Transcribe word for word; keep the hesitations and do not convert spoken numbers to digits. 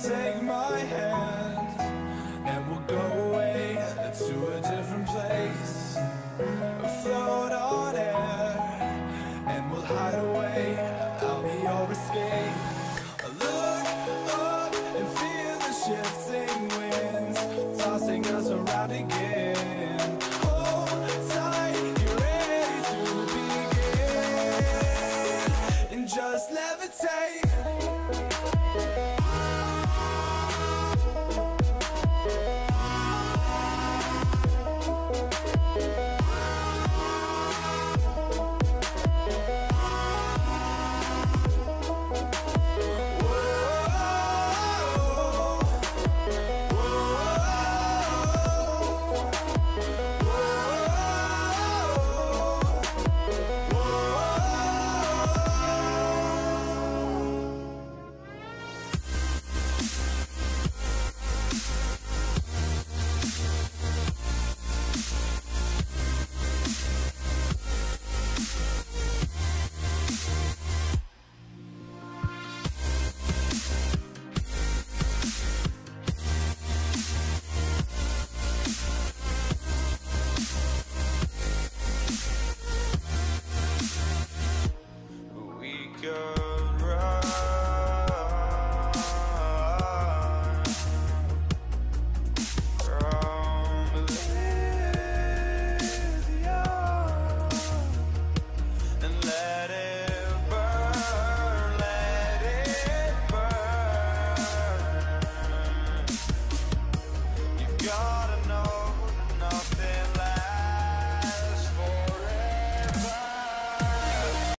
take my hand, and we'll go away to a different place. Float on air, and we'll hide away. I'll be your escape. Look up and feel the shifting winds tossing us around again. Hold tight, you're ready to begin, and just levitate.